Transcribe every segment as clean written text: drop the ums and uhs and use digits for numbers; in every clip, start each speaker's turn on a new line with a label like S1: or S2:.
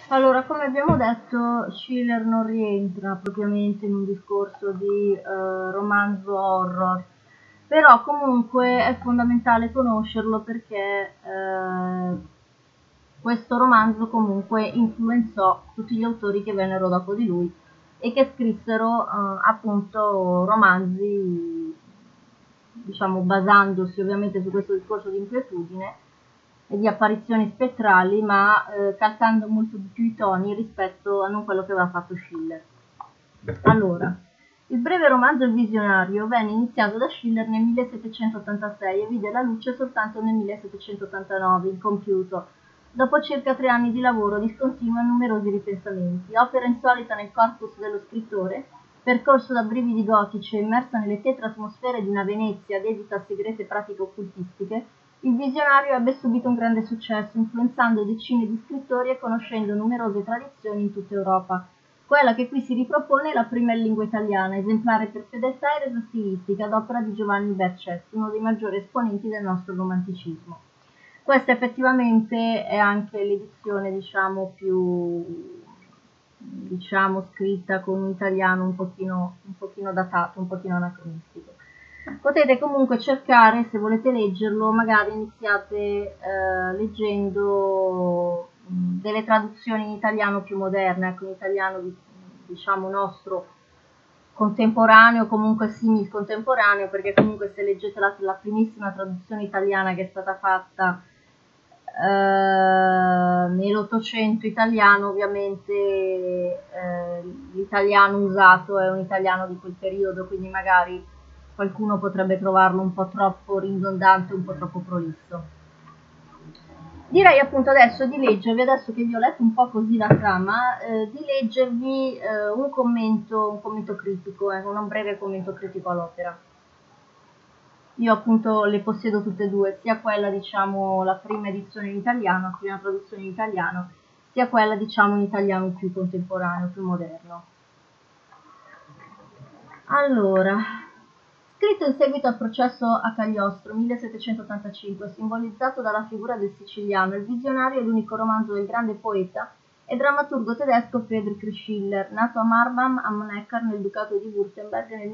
S1: Allora, come abbiamo detto, Schiller non rientra propriamente in un discorso di romanzo horror, però comunque è fondamentale conoscerlo perché questo romanzo comunque influenzò tutti gli autori che vennero dopo di lui e che scrissero appunto romanzi, diciamo, basandosi ovviamente su questo discorso di inquietudine e di apparizioni spettrali, ma calcando molto di più i toni rispetto a non quello che aveva fatto Schiller. Allora, il breve romanzo Il visionario venne iniziato da Schiller nel 1786 e vide la luce soltanto nel 1789, incompiuto, dopo circa 3 anni di lavoro discontinuo e numerosi ripensamenti. Opera insolita nel corpus dello scrittore, percorso da brividi gotici e immersa nelle tetre atmosfere di una Venezia dedita a segrete pratiche occultistiche, il visionario ebbe subito un grande successo, influenzando decine di scrittori e conoscendo numerose tradizioni in tutta Europa. Quella che qui si ripropone è la prima in lingua italiana, esemplare per fedeltà e resa stilistica, ad opera di Giovanni Bercetto, uno dei maggiori esponenti del nostro romanticismo. Questa effettivamente è anche l'edizione, diciamo, più, diciamo, scritta con un italiano un pochino datato, un pochino anacronistico. Potete comunque cercare, se volete leggerlo, magari iniziate leggendo delle traduzioni in italiano più moderne, ecco, in italiano diciamo nostro contemporaneo, comunque simil contemporaneo, perché comunque se leggete la primissima traduzione italiana che è stata fatta nell'Ottocento italiano, ovviamente l'italiano usato è un italiano di quel periodo, quindi magari qualcuno potrebbe trovarlo un po' troppo ridondante, un po' troppo prolisso. Direi appunto adesso di leggervi, adesso che vi ho letto un po' così la trama, di leggervi un commento critico, un breve commento critico all'opera. Io appunto le possiedo tutte e due, sia quella diciamo la prima edizione in italiano, la prima traduzione in italiano, sia quella diciamo in italiano più contemporaneo, più moderno. Allora, scritto in seguito al processo a Cagliostro 1785, simbolizzato dalla figura del siciliano, il visionario è l'unico romanzo del grande poeta e drammaturgo tedesco Friedrich Schiller, nato a Marbach am Neckar nel Ducato di Württemberg nel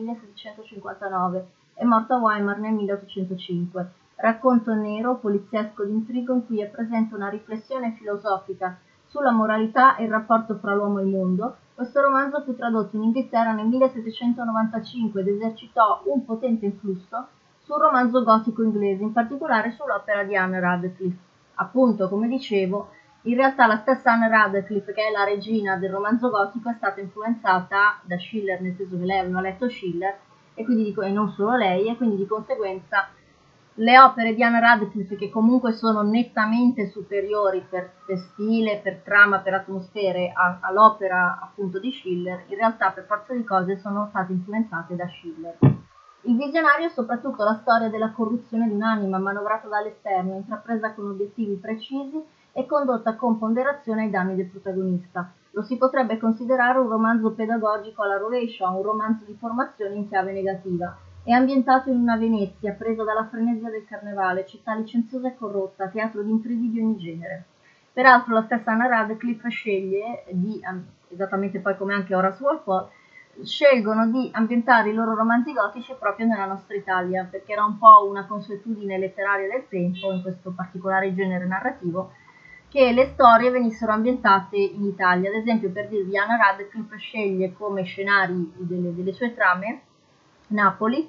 S1: 1759 e morto a Weimar nel 1805. Racconto nero, poliziesco d'intrigo in cui è presente una riflessione filosofica sulla moralità e il rapporto fra l'uomo e il mondo. Questo romanzo fu tradotto in Inghilterra nel 1795 ed esercitò un potente influsso sul romanzo gotico inglese, in particolare sull'opera di Anne Radcliffe. Appunto, come dicevo, in realtà la stessa Anne Radcliffe, che è la regina del romanzo gotico, è stata influenzata da Schiller, nel senso che lei aveva letto Schiller e quindi e non solo lei, e quindi di conseguenza le opere di Anne Radcliffe, che comunque sono nettamente superiori per stile, per trama, per atmosfere all'opera appunto di Schiller, in realtà per forza di cose sono state influenzate da Schiller. Il visionario è soprattutto la storia della corruzione di un'anima manovrata dall'esterno, intrapresa con obiettivi precisi e condotta con ponderazione ai danni del protagonista. Lo si potrebbe considerare un romanzo pedagogico alla rovescia, un romanzo di formazione in chiave negativa. È ambientato in una Venezia presa dalla frenesia del carnevale, città licenziosa e corrotta, teatro di intrighi di ogni genere. Peraltro la stessa Anna Radcliffe sceglie di, esattamente poi come anche Horace Walpole, scelgono di ambientare i loro romanzi gotici proprio nella nostra Italia, perché era un po' una consuetudine letteraria del tempo, in questo particolare genere narrativo, che le storie venissero ambientate in Italia. Ad esempio, per dirvi, Anna Radcliffe sceglie come scenari delle sue trame Napoli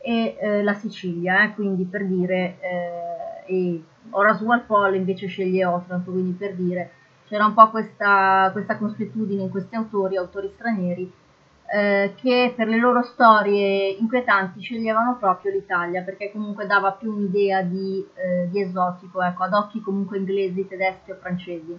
S1: e la Sicilia, quindi per dire, e Horace Walpole invece sceglie Otranto, quindi per dire, c'era un po' questa consuetudine in questi autori stranieri, che per le loro storie inquietanti sceglievano proprio l'Italia, perché comunque dava più un'idea di esotico, ecco, ad occhi comunque inglesi, tedeschi o francesi.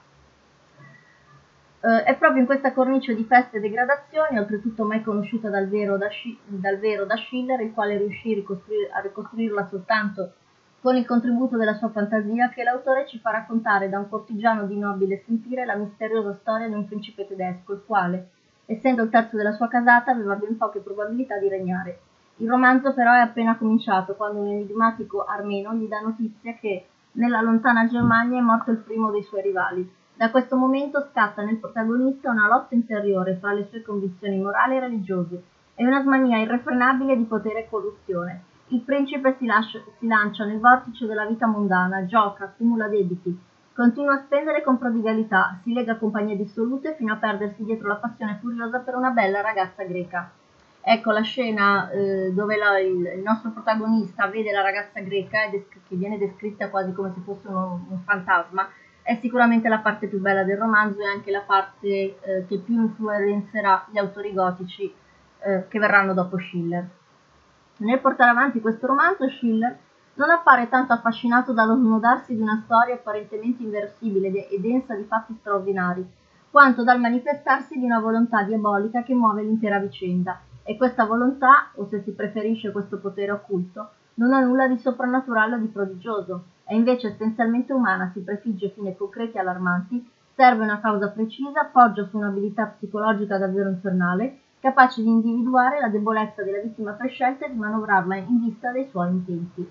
S1: È proprio in questa cornice di feste e degradazioni, oltretutto mai conosciuta dal vero da Schiller, il quale riuscì a ricostruirla soltanto con il contributo della sua fantasia, che l'autore ci fa raccontare da un cortigiano di nobile sentire la misteriosa storia di un principe tedesco, il quale, essendo il terzo della sua casata, aveva ben poche probabilità di regnare. Il romanzo però è appena cominciato, quando un enigmatico armeno gli dà notizia che nella lontana Germania è morto il primo dei suoi rivali. Da questo momento scatta nel protagonista una lotta interiore fra le sue convinzioni morali e religiose e una smania irrefrenabile di potere e corruzione. Il principe si lancia nel vortice della vita mondana, gioca, accumula debiti, continua a spendere con prodigalità, si lega a compagnie dissolute fino a perdersi dietro la passione furiosa per una bella ragazza greca. Ecco la scena dove il nostro protagonista vede la ragazza greca che viene descritta quasi come se fosse un fantasma, è sicuramente la parte più bella del romanzo e anche la parte che più influenzerà gli autori gotici che verranno dopo Schiller. Nel portare avanti questo romanzo, Schiller non appare tanto affascinato dallo snodarsi di una storia apparentemente inverosimile e densa di fatti straordinari, quanto dal manifestarsi di una volontà diabolica che muove l'intera vicenda, e questa volontà, o se si preferisce questo potere occulto, non ha nulla di soprannaturale o di prodigioso, è invece essenzialmente umana, si prefigge fini concreti e allarmanti, serve una causa precisa, poggia su un'abilità psicologica davvero infernale, capace di individuare la debolezza della vittima prescelta e di manovrarla in vista dei suoi intenti.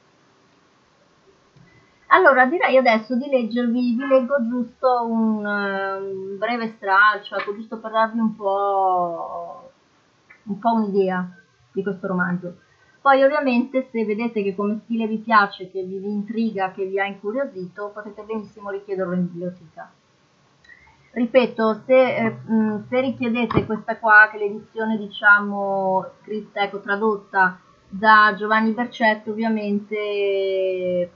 S1: Allora, direi adesso di vi leggo giusto un breve stralcio, ecco, giusto per darvi un po' un'idea di questo romanzo. Poi ovviamente se vedete che come stile vi piace, che vi intriga, che vi ha incuriosito, potete benissimo richiederlo in biblioteca. Ripeto, se richiedete questa qua, che è l'edizione diciamo scritta, ecco, tradotta da Giovanni Bercetto, ovviamente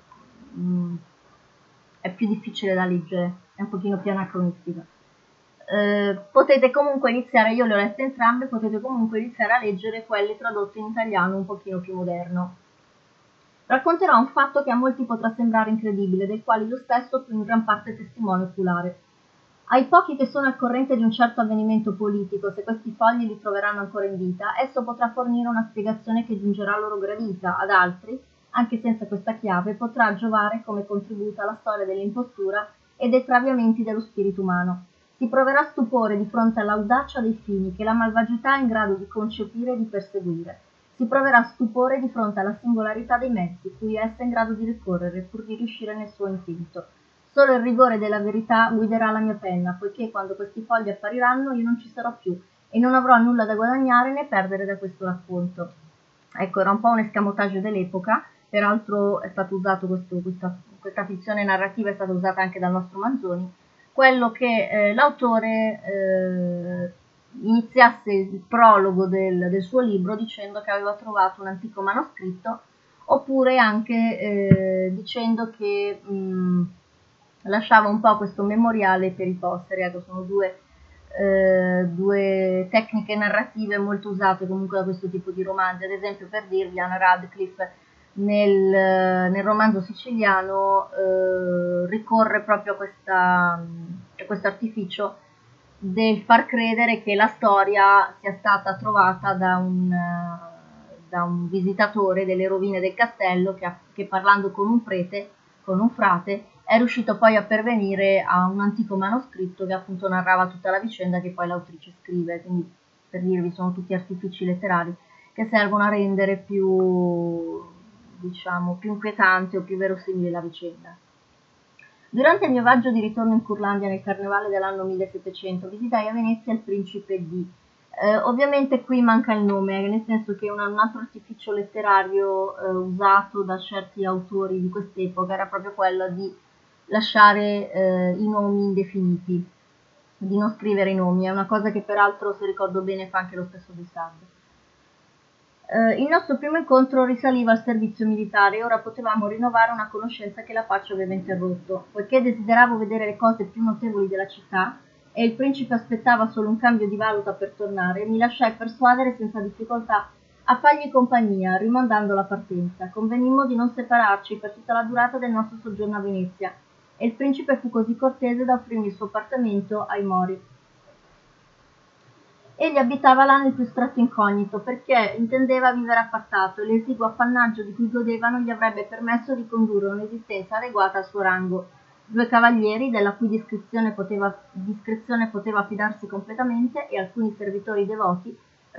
S1: è più difficile da leggere, è un pochino più anacronistica. Potete comunque iniziare, io le ho lette entrambe, potete comunque iniziare a leggere quelle tradotte in italiano un pochino più moderno. Racconterò un fatto che a molti potrà sembrare incredibile, del quale io stesso fui in gran parte testimone oculare. Ai pochi che sono al corrente di un certo avvenimento politico, se questi fogli li troveranno ancora in vita, esso potrà fornire una spiegazione che giungerà loro gradita, ad altri, anche senza questa chiave, potrà giovare come contributo alla storia dell'impostura e dei traviamenti dello spirito umano. Si proverà stupore di fronte all'audacia dei fini che la malvagità è in grado di concepire e di perseguire. Si proverà stupore di fronte alla singolarità dei mezzi cui essa è in grado di ricorrere pur di riuscire nel suo intento. Solo il rigore della verità guiderà la mia penna, poiché quando questi fogli appariranno io non ci sarò più e non avrò nulla da guadagnare né perdere da questo racconto. Ecco, era un po' un escamotage dell'epoca, peraltro è stato usato questa fizione narrativa è stata usata anche dal nostro Manzoni, quello che l'autore iniziasse il prologo del suo libro dicendo che aveva trovato un antico manoscritto, oppure anche dicendo che lasciava un po' questo memoriale per i posteri. Ecco, sono due tecniche narrative molto usate comunque da questo tipo di romanzi. Ad esempio, per dirvi, Anna Radcliffe nel romanzo siciliano ricorre proprio a questo artificio del far credere che la storia sia stata trovata da un visitatore delle rovine del castello che parlando con un prete, con un frate, è riuscito poi a pervenire a un antico manoscritto che appunto narrava tutta la vicenda che poi l'autrice scrive. Quindi, per dirvi, sono tutti artifici letterari che servono a rendere più, diciamo, più inquietante o più verosimile la vicenda. Durante il mio viaggio di ritorno in Curlandia nel carnevale dell'anno 1700 visitai a Venezia il principe D. Ovviamente qui manca il nome, nel senso che un altro artificio letterario usato da certi autori di quest'epoca era proprio quello di lasciare i nomi indefiniti, di non scrivere i nomi. È una cosa che peraltro, se ricordo bene, fa anche lo stesso De Sade. Il nostro primo incontro risaliva al servizio militare e ora potevamo rinnovare una conoscenza che la pace aveva interrotto. Poiché desideravo vedere le cose più notevoli della città e il principe aspettava solo un cambio di valuta per tornare, mi lasciai persuadere senza difficoltà a fargli compagnia, rimandando la partenza. Convenimmo di non separarci per tutta la durata del nostro soggiorno a Venezia e il principe fu così cortese da offrirmi il suo appartamento ai Mori. Egli abitava là nel più stretto incognito, perché intendeva vivere appartato e l'esiguo appannaggio di cui godeva non gli avrebbe permesso di condurre un'esistenza adeguata al suo rango. Due cavalieri, della cui discrezione poteva fidarsi completamente, e alcuni servitori devoti,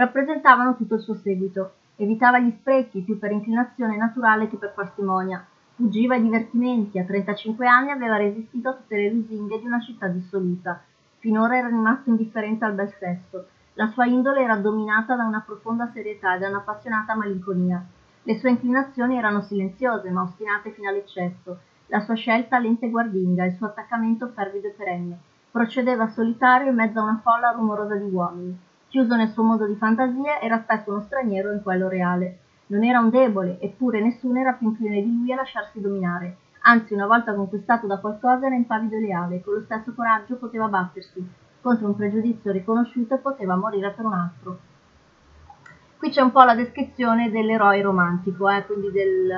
S1: rappresentavano tutto il suo seguito. Evitava gli sprechi, più per inclinazione naturale che per parsimonia. Fuggiva ai divertimenti, a 35 anni aveva resistito a tutte le lusinghe di una città dissoluta. Finora era rimasto indifferente al bel sesso. La sua indole era dominata da una profonda serietà e da un'appassionata malinconia. Le sue inclinazioni erano silenziose, ma ostinate fino all'eccesso. La sua scelta lenta e guardinga, il suo attaccamento fervido e perenne. Procedeva solitario in mezzo a una folla rumorosa di uomini. Chiuso nel suo mondo di fantasie, era spesso uno straniero in quello reale. Non era un debole, eppure nessuno era più incline di lui a lasciarsi dominare. Anzi, una volta conquistato da qualcosa era impavido e leale, con lo stesso coraggio poteva battersi contro un pregiudizio riconosciuto e poteva morire per un altro. Qui c'è un po' la descrizione dell'eroe romantico, quindi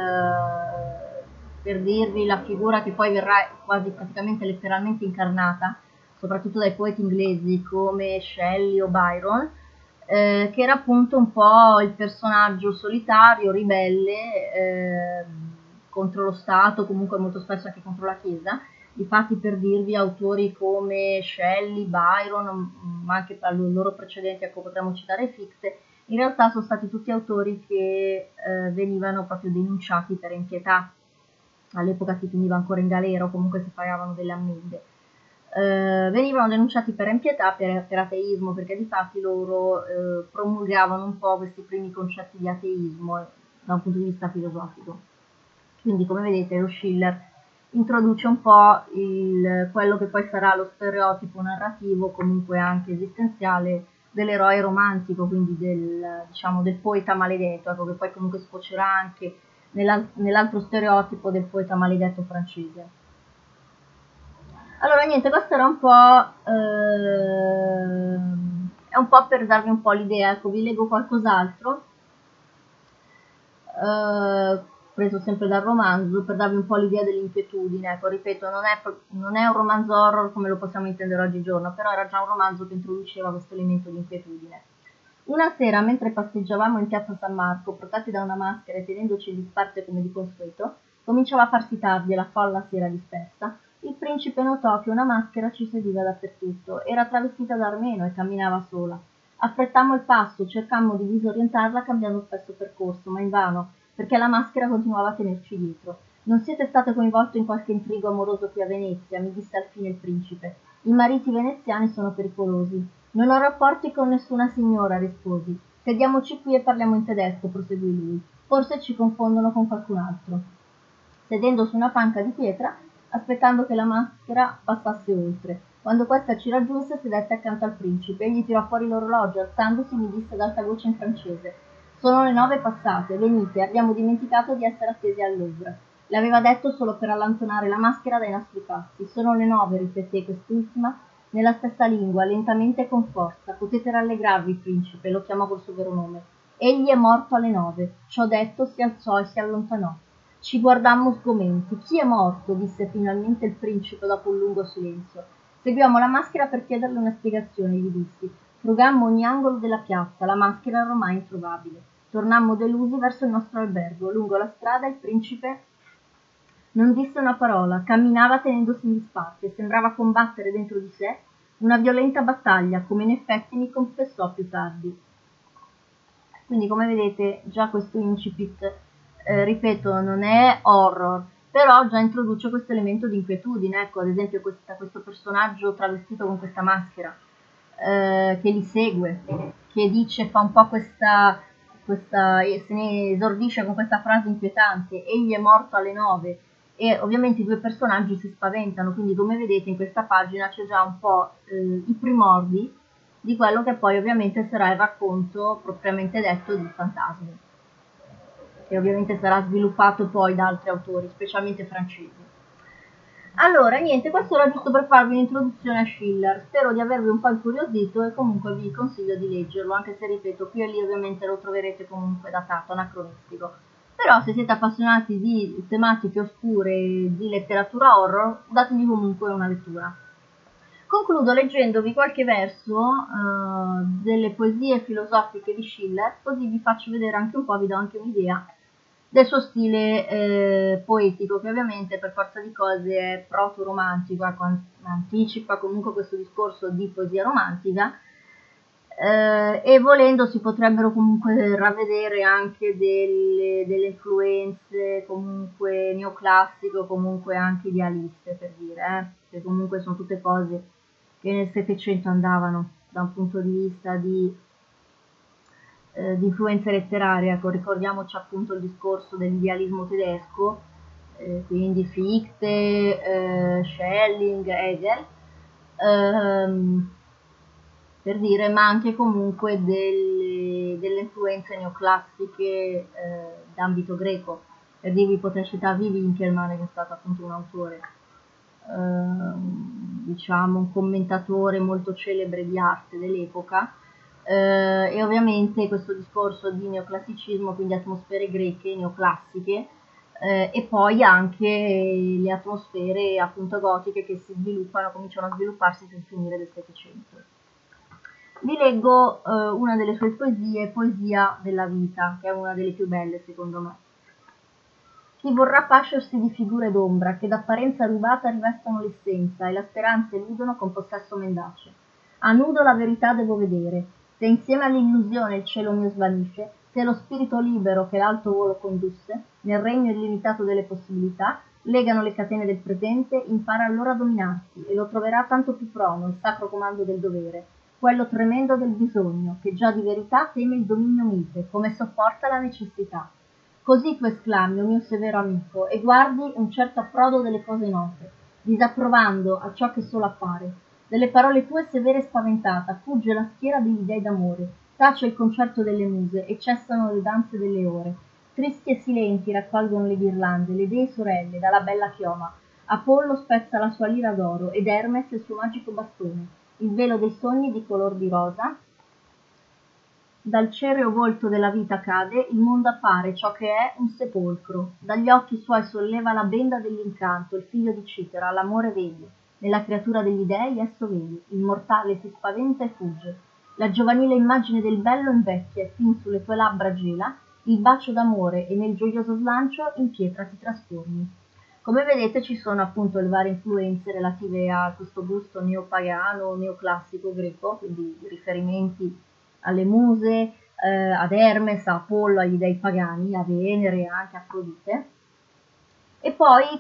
S1: per dirvi la figura che poi verrà quasi praticamente letteralmente incarnata, soprattutto dai poeti inglesi come Shelley o Byron, che era appunto un po' il personaggio solitario, ribelle, contro lo Stato, comunque molto spesso anche contro la Chiesa. Difatti, per dirvi, autori come Shelley, Byron, ma anche tra i loro precedenti, ecco, potremmo citare Fichte, in realtà sono stati tutti autori che venivano proprio denunciati per impietà. All'epoca si finiva ancora in galera o comunque si pagavano delle ammende. Venivano denunciati per impietà, per ateismo, perché di fatti loro promulgavano un po' questi primi concetti di ateismo da un punto di vista filosofico. Quindi, come vedete, lo Schiller introduce un po' quello che poi sarà lo stereotipo narrativo, comunque anche esistenziale, dell'eroe romantico, quindi del poeta maledetto, ecco, che poi comunque sfocerà anche nell'altro stereotipo del poeta maledetto francese. Allora, niente, questo era è un po' per darvi un po' l'idea, ecco, vi leggo qualcos'altro, preso sempre dal romanzo, per darvi un po' l'idea dell'inquietudine, ecco, ripeto, non è un romanzo horror come lo possiamo intendere oggigiorno, però era già un romanzo che introduceva questo elemento di inquietudine. Una sera, mentre passeggiavamo in piazza San Marco, protetti da una maschera e tenendoci in disparte come di consueto, cominciava a farsi tardi e la folla si era dispersa. Il principe notò che una maschera ci seguiva dappertutto. Era travestita da armeno e camminava sola. Affrettammo il passo, cercammo di disorientarla cambiando spesso percorso, ma invano, perché la maschera continuava a tenerci dietro. Non siete state coinvolto in qualche intrigo amoroso qui a Venezia, mi disse alfine il principe. I mariti veneziani sono pericolosi. Non ho rapporti con nessuna signora, risposi. Sediamoci qui e parliamo in tedesco, proseguì lui. Forse ci confondono con qualcun altro. Sedendo su una panca di pietra, aspettando che la maschera passasse oltre. Quando questa ci raggiunse, sedette accanto al principe. Egli tirò fuori l'orologio, alzandosi mi disse ad alta voce in francese: «Sono le 9 passate, venite, abbiamo dimenticato di essere attesi al Louvre». L'aveva detto solo per allontanare la maschera dai nostri passi. «Sono le 9», ripeté quest'ultima, nella stessa lingua, lentamente e con forza. «Potete rallegrarvi, principe», lo chiamò col suo vero nome. «Egli è morto alle 9». Ciò detto, si alzò e si allontanò. Ci guardammo sgomenti. «Chi è morto?» disse finalmente il principe dopo un lungo silenzio. Seguiamo la maschera per chiederle una spiegazione, gli dissi. Frugammo ogni angolo della piazza, la maschera era ormai introvabile. Tornammo delusi verso il nostro albergo. Lungo la strada il principe non disse una parola, camminava tenendosi in disparte, sembrava combattere dentro di sé una violenta battaglia, come in effetti mi confessò più tardi. Quindi, come vedete, già questo incipit, ripeto, non è horror, però già introduce questo elemento di inquietudine. Ecco, ad esempio questo personaggio travestito con questa maschera, che li segue, che dice, fa un po' se ne esordisce con questa frase inquietante: egli è morto alle 9, e ovviamente i due personaggi si spaventano, quindi come vedete in questa pagina c'è già un po' i primordi di quello che poi ovviamente sarà il racconto propriamente detto di fantasmi, che ovviamente sarà sviluppato poi da altri autori, specialmente francesi. Allora, niente, questo era giusto per farvi un'introduzione a Schiller. Spero di avervi un po' incuriosito e comunque vi consiglio di leggerlo, anche se, ripeto, qui e lì ovviamente lo troverete comunque datato, anacronistico. Però se siete appassionati di tematiche oscure e di letteratura horror, dategli comunque una lettura. Concludo leggendovi qualche verso delle poesie filosofiche di Schiller, così vi faccio vedere anche un po', vi do anche un'idea del suo stile poetico, che ovviamente per forza di cose è proto-romantico, anticipa comunque questo discorso di poesia romantica, E volendo si potrebbero comunque ravvedere anche delle influenze comunque neoclassiche o comunque anche idealiste, per dire, che comunque sono tutte cose che nel Settecento andavano da un punto di vista di influenza letteraria. Ecco, ricordiamoci appunto il discorso dell'idealismo tedesco, quindi Fichte, Schelling, Hegel, ehm, per dire, ma anche comunque delle influenze neoclassiche d'ambito greco. Per dirvi potrei citarvi Winkelmann, che è stato appunto un autore, diciamo un commentatore molto celebre di arte dell'epoca, e ovviamente questo discorso di neoclassicismo, quindi atmosfere greche, neoclassiche, e poi anche le atmosfere appunto gotiche che si sviluppano, cominciano a svilupparsi sul finire del Settecento. Vi leggo una delle sue poesie, Poesia della vita, che è una delle più belle secondo me. Chi vorrà pascersi di figure d'ombra che d'apparenza rubata rivestono l'essenza e la speranza eludono con possesso mendace. A nudo la verità devo vedere, se insieme all'illusione il cielo mio svanisce, se lo spirito libero che l'alto volo condusse, nel regno illimitato delle possibilità, legano le catene del presente, impara allora a dominarsi e lo troverà tanto più prono il sacro comando del dovere, quello tremendo del bisogno, che già di verità teme il dominio mite, come sopporta la necessità. Così tu esclami, o mio severo amico, e guardi un certo approdo delle cose note, disapprovando a ciò che solo appare. Delle parole tue severe e spaventata, fugge la schiera degli dei d'amore, tace il concerto delle muse e cessano le danze delle ore. Tristi e silenti raccolgono le ghirlande, le dee sorelle, dalla bella chioma. Apollo spezza la sua lira d'oro ed Hermes il suo magico bastone. Il velo dei sogni di color di rosa dal cereo volto della vita cade, il mondo appare ciò che è un sepolcro. Dagli occhi suoi solleva la benda dell'incanto, il figlio di Citera, l'amore vede. Nella creatura degli dei esso vede, il mortale si spaventa e fugge. La giovanile immagine del bello invecchia e fin sulle tue labbra gela, il bacio d'amore e nel gioioso slancio in pietra ti trasformi. Come vedete ci sono appunto le varie influenze relative a questo gusto neopagano, neoclassico greco, quindi riferimenti alle muse, ad Hermes, a Apollo, agli dei pagani, a Venere e anche a Afrodite. E poi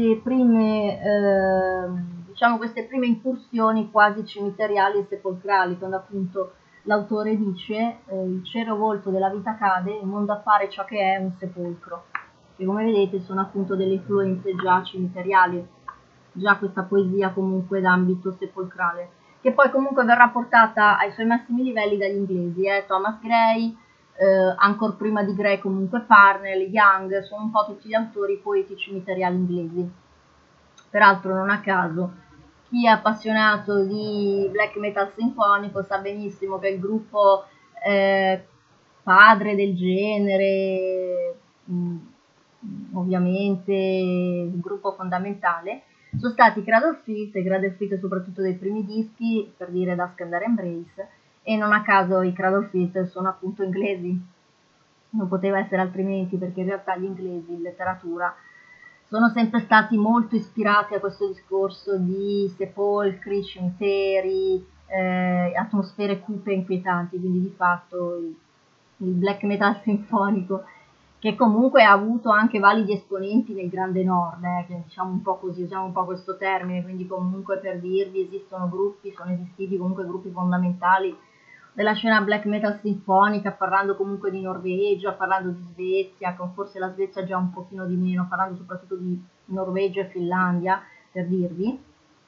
S1: diciamo queste prime incursioni quasi cimiteriali e sepolcrali, quando appunto l'autore dice il cielo volto della vita cade, il mondo appare ciò che è un sepolcro, che come vedete sono appunto delle influenze già cimiteriali, già questa poesia comunque d'ambito sepolcrale, che poi comunque verrà portata ai suoi massimi livelli dagli inglesi, Thomas Gray, ancora prima di Gray comunque Parnell, Young, sono un po' tutti gli autori poetici cimiteriali inglesi. Peraltro non a caso chi è appassionato di black metal sinfonico sa benissimo che il gruppo padre del genere, ovviamente il gruppo fondamentale, sono stati Cradle Filth soprattutto dei primi dischi, per dire da Scandar Embrace, e non a caso i Cradle Filth sono appunto inglesi, non poteva essere altrimenti, perché in realtà gli inglesi in letteratura sono sempre stati molto ispirati a questo discorso di sepolcri, cimiteri, atmosfere cupe e inquietanti, quindi di fatto il black metal sinfonico, che comunque ha avuto anche validi esponenti nel Grande Nord, che diciamo un po' così, usiamo un po' questo termine, quindi comunque per dirvi esistono gruppi, sono esistiti comunque gruppi fondamentali della scena black metal sinfonica, parlando comunque di Norvegia, parlando di Svezia, con forse la Svezia già un pochino di meno, parlando soprattutto di Norvegia e Finlandia, per dirvi.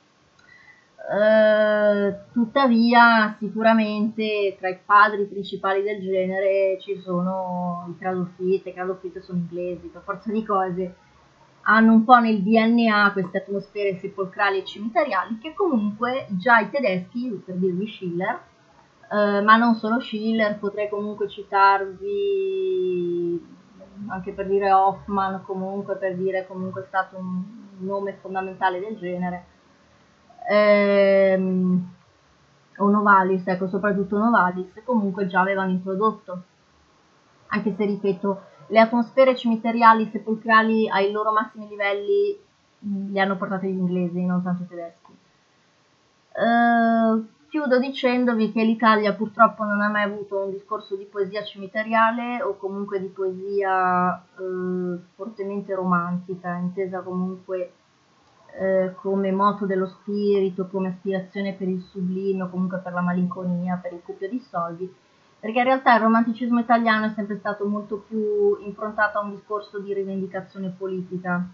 S1: Tuttavia sicuramente tra i padri principali del genere ci sono i Cradle Filth sono inglesi, per forza di cose hanno un po' nel DNA queste atmosfere sepolcrali e cimiteriali che comunque già i tedeschi, per dirvi Schiller, ma non solo Schiller, potrei comunque citarvi anche per dire Hoffman, comunque per dire comunque è stato un nome fondamentale del genere, o Novalis, ecco, soprattutto Novalis, comunque già avevano introdotto, anche se ripeto, le atmosfere cimiteriali sepolcrali ai loro massimi livelli li hanno portati gli inglesi, non tanto i tedeschi. chiudo dicendovi che l'Italia purtroppo non ha mai avuto un discorso di poesia cimiteriale o comunque di poesia fortemente romantica, intesa comunque come moto dello spirito, come aspirazione per il sublime o comunque per la malinconia, per il cuppio di soldi, perché in realtà il romanticismo italiano è sempre stato molto più improntato a un discorso di rivendicazione politica.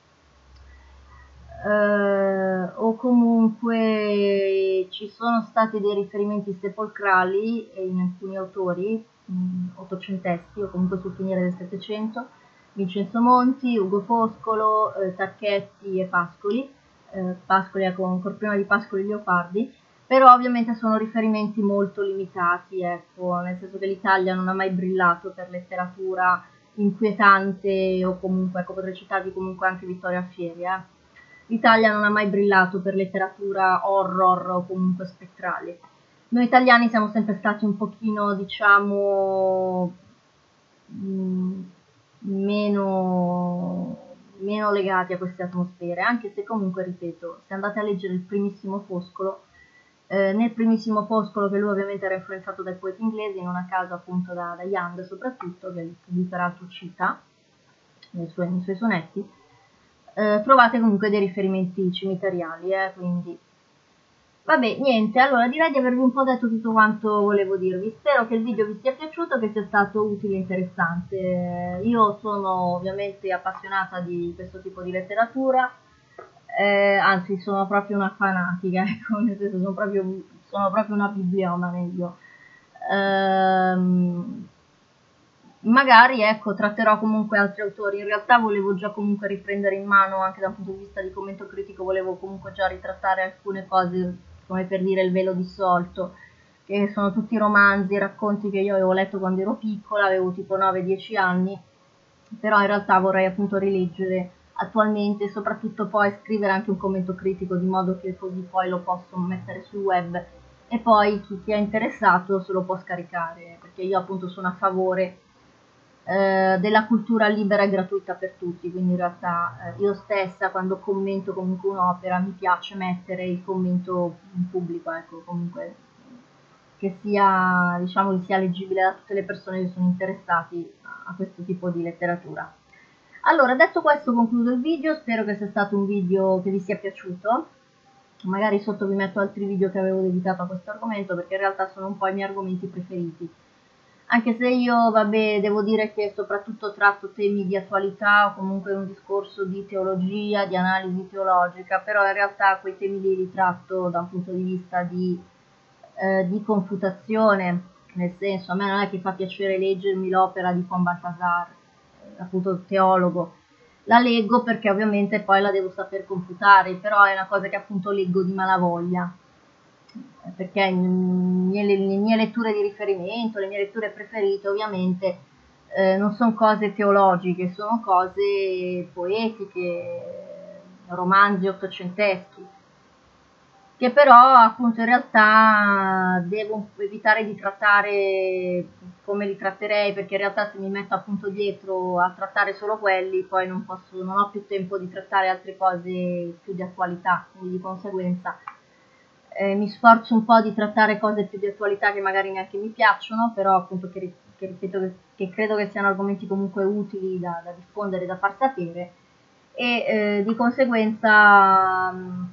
S1: O comunque ci sono stati dei riferimenti sepolcrali in alcuni autori ottocenteschi o comunque sul finire del Settecento, Vincenzo Monti, Ugo Foscolo, Tacchetti e Pascoli, Pascoli ancora prima di Pascoli Leopardi, però ovviamente sono riferimenti molto limitati, ecco, nel senso che l'Italia non ha mai brillato per letteratura inquietante o comunque, ecco, potrei citarvi comunque anche Vittorio Alfieri, L'Italia non ha mai brillato per letteratura horror o comunque spettrale. Noi italiani siamo sempre stati un pochino, diciamo, meno legati a queste atmosfere, anche se comunque, ripeto, se andate a leggere il primissimo Foscolo, nel primissimo Foscolo, che lui ovviamente era influenzato dai poeti inglesi, non a caso appunto da Young soprattutto, che lui peraltro cita nei suoi sonetti, trovate comunque dei riferimenti cimiteriali, quindi vabbè, niente, allora direi di avervi un po' detto tutto quanto volevo dirvi. Spero che il video vi sia piaciuto, che sia stato utile e interessante. Io sono ovviamente appassionata di questo tipo di letteratura, anzi sono proprio una fanatica, ecco, nel senso sono proprio una bibliomane io. Magari, ecco, tratterò comunque altri autori. In realtà volevo già comunque riprendere in mano, anche dal punto di vista di commento critico, volevo comunque già ritrattare alcune cose, come per dire Il velo dissolto, che sono tutti romanzi, racconti che io avevo letto quando ero piccola, avevo tipo 9-10 anni, però in realtà vorrei appunto rileggere attualmente e soprattutto poi scrivere anche un commento critico, di modo che così poi lo posso mettere sul web e poi chi è interessato se lo può scaricare, perché io appunto sono a favore della cultura libera e gratuita per tutti, quindi in realtà io stessa quando commento comunque un'opera mi piace mettere il commento in pubblico, ecco, comunque che sia, diciamo, che sia leggibile da tutte le persone che sono interessati a questo tipo di letteratura. Allora, detto questo concludo il video, spero che sia stato un video che vi sia piaciuto, magari sotto vi metto altri video che avevo dedicato a questo argomento, perché in realtà sono un po' i miei argomenti preferiti. Anche se io, vabbè, devo dire che soprattutto tratto temi di attualità o comunque un discorso di teologia, di analisi teologica, però in realtà quei temi li tratto da un punto di vista di confutazione, nel senso, a me non è che fa piacere leggermi l'opera di Juan Baltasar, appunto teologo, la leggo perché ovviamente poi la devo saper confutare, però è una cosa che appunto leggo di malavoglia, perché le mie letture di riferimento, le mie letture preferite ovviamente non sono cose teologiche, sono cose poetiche, romanzi ottocenteschi, che però appunto in realtà devo evitare di trattare come li tratterei, perché in realtà se mi metto appunto dietro a trattare solo quelli poi non ho più tempo di trattare altre cose più di attualità, quindi di conseguenza mi sforzo un po' di trattare cose più di attualità che magari neanche mi piacciono, però appunto che ripeto che credo che siano argomenti comunque utili da diffondere, da far sapere, e di conseguenza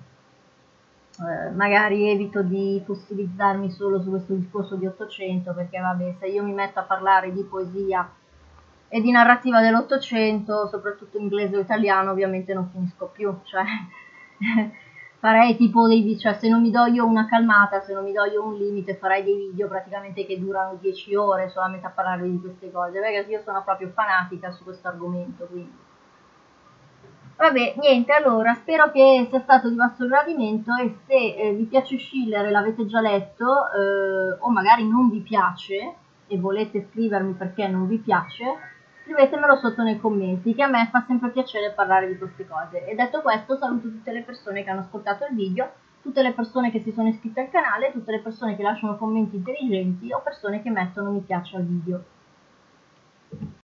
S1: magari evito di fossilizzarmi solo su questo discorso di Ottocento, perché vabbè, se io mi metto a parlare di poesia e di narrativa dell'Ottocento, soprattutto inglese o italiano, ovviamente non finisco più, cioè farei tipo cioè se non mi do io una calmata, se non mi do io un limite, farei dei video praticamente che durano 10 ore solamente a parlare di queste cose, perché io sono proprio fanatica su questo argomento, quindi vabbè, niente, allora spero che sia stato di vostro gradimento, e se vi piace Schiller e l'avete già letto, o magari non vi piace e volete scrivermi perché non vi piace, scrivetemelo sotto nei commenti, che a me fa sempre piacere parlare di queste cose. E detto questo, saluto tutte le persone che hanno ascoltato il video, tutte le persone che si sono iscritte al canale, tutte le persone che lasciano commenti intelligenti o persone che mettono mi piace al video.